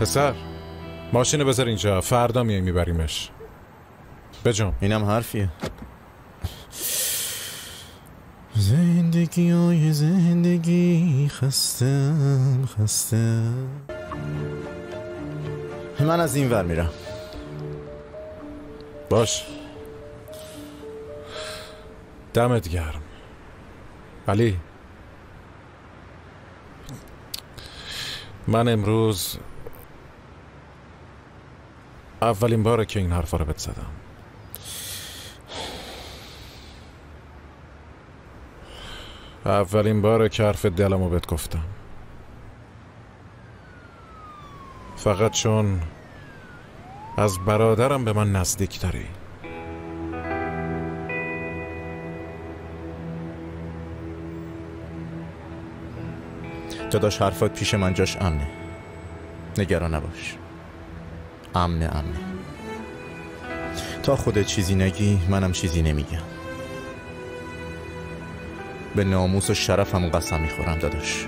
پسر ماشینو بذار اینجا، فردا میای میبریمش. بجام. اینم حرفیه. زندگی خسته. من از این ور میرم. باش. دمت گرم. علی، من امروز اولین باره که این حرفا رو بهت زدم. اولین باره که حرف دلمو بهت گفتم. فقط چون از برادرم به من نزدیک تری. داداش حرفات پیش من جاش امنه، نگران نباش. امنه. تا خودت چیزی نگی منم چیزی نمیگم. به ناموس و شرفم قسم میخورم داداش،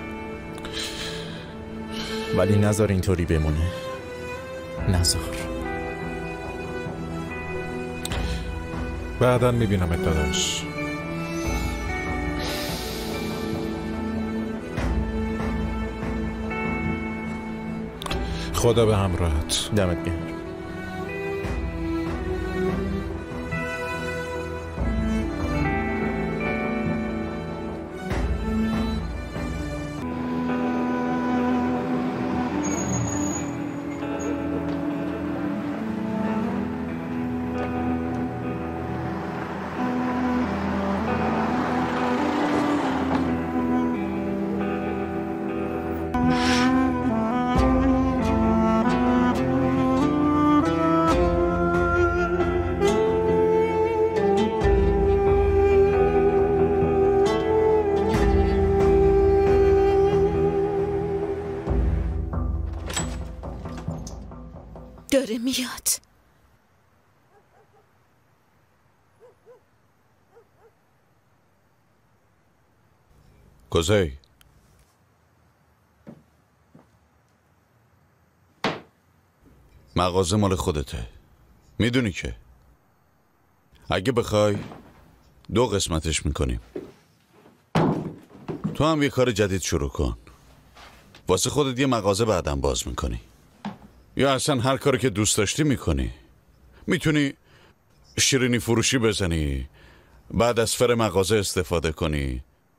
ولی نذار اینطوری بمونه. نذار. بعداً میبینمت داداش. خدا به همراهت. دمت گرم. داره میاد. کجایی؟ مغازه مال خودته، میدونی که اگه بخوای 2 قسمتش میکنیم. تو هم یه کار جدید شروع کن، واسه خودت یه مغازه بعدم باز میکنی، یا اصلا هر کاری که دوست داشتی میکنی. میتونی شیرینی فروشی بزنی، بعد از فر مغازه استفاده کنی،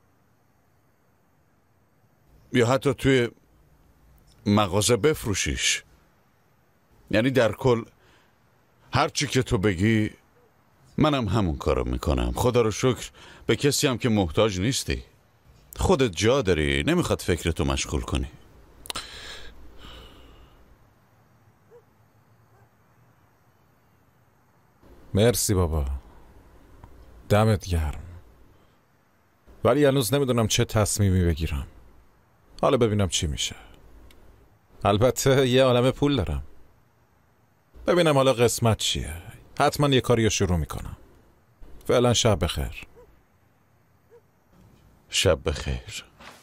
یا حتی توی مغازه بفروشیش. یعنی در کل هر چی که تو بگی منم همون کارو میکنم. خدا رو شکر به کسی هم که محتاج نیستی. خودت جا داری، نمیخواد فکرتو مشغول کنی. مرسی بابا، دمت گرم. ولی هنوز نمیدونم چه تصمیمی بگیرم. حالا ببینم چی میشه. البته یه عالمه پول دارم. ببینم حالا قسمت چیه. حتما یه کاریو شروع میکنم. فعلا شب بخیر. شب بخیر.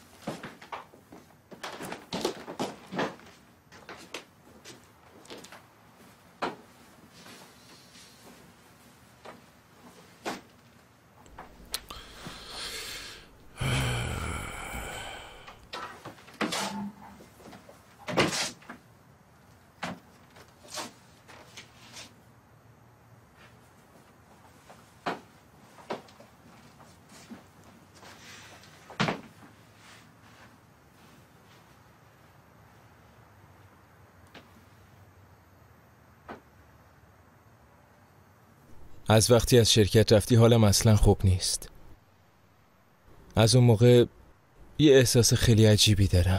از وقتی از شرکت رفتی حالم اصلا خوب نیست. از اون موقع یه احساس خیلی عجیبی دارم.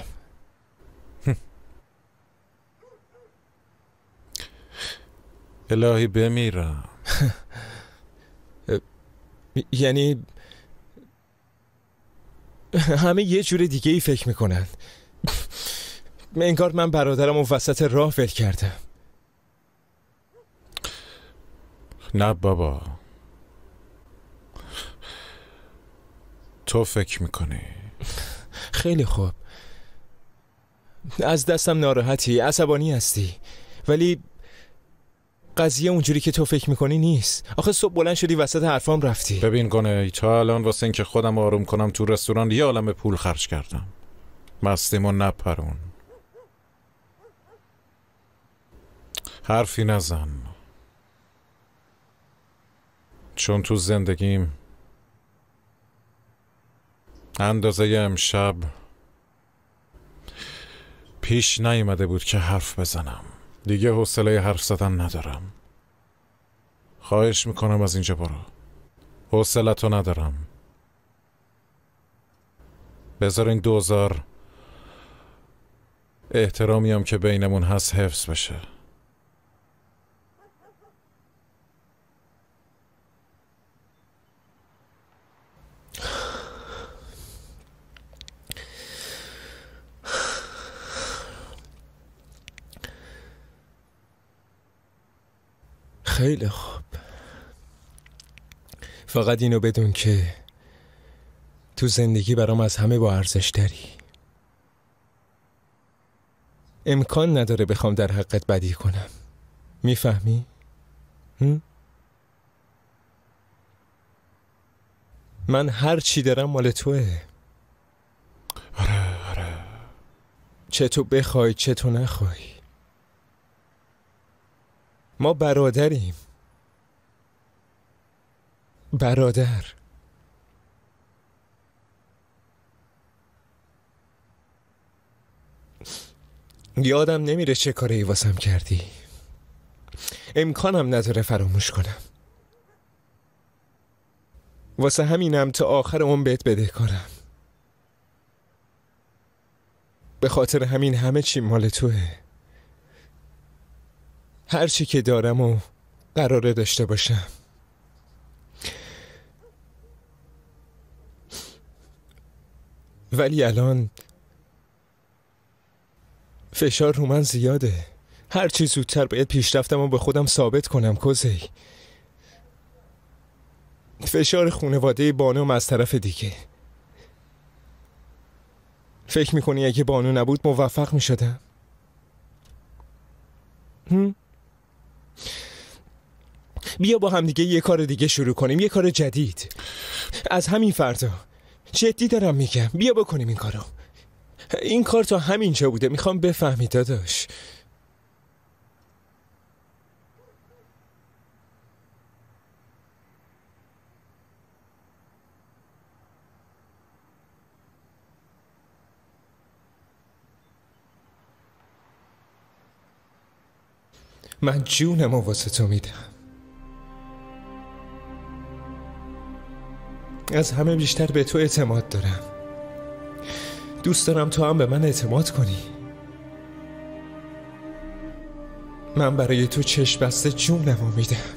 الهی بمیرم. یعنی همه یه جور دیگه ای فکر میکنن. انگار من برادرم و وسط راه ول کردم. نه بابا، تو فکر میکنی. خیلی خوب، از دستم ناراحتی، عصبانی هستی، ولی قضیه اونجوری که تو فکر میکنی نیست. آخه صبح بلند شدی وسط حرفام رفتی. ببین گنه، تا الان واسه این که خودم آروم کنم تو رستوران یه عالمه پول خرج کردم. مستیمو نپرون. حرفی نزن، چون تو زندگیم اندازه امشب پیش نیومده بود که حرف بزنم. دیگه حوصله حرف زدن ندارم. خواهش میکنم از اینجا برو. حوصله‌تو ندارم. بذار این 2000 احترامی هم که بینمون هست حفظ بشه. خیلی خوب. فقط اینو بدون که تو زندگی برام از همه با ارزش داری. امکان نداره بخوام در حقت بدی کنم. میفهمی؟ من هر چی دارم مال توه. آره. چه تو بخوای چه تو نخوای. ما برادریم. برادر. یادم نمیره چه کاری واسم کردی. امکانم نداره فراموش کنم. واسه همینم تا آخر عمر بهت بدهکارم. به خاطر همین همه چی مال توه. هر چی که دارم و قراره داشته باشم. ولی الان فشار رو من زیاده. هر چی زودتر باید پیشرفتم و به خودم ثابت کنم. کوزی، فشار خانواده بانوم از طرف دیگه. فکر میکنی اگه بانو نبود موفق میشدم؟ بیا با هم دیگه یه کار دیگه شروع کنیم، یه کار جدید. از همین فردا. جدی دارم میگم، بیا بکنیم این کارو. این کار تا همینجا بوده. میخوام بفهمی داداش. من جونمو واسه تو میدم. از همه بیشتر به تو اعتماد دارم. دوست دارم تو هم به من اعتماد کنی. من برای تو چشم بسته جونمو میدم.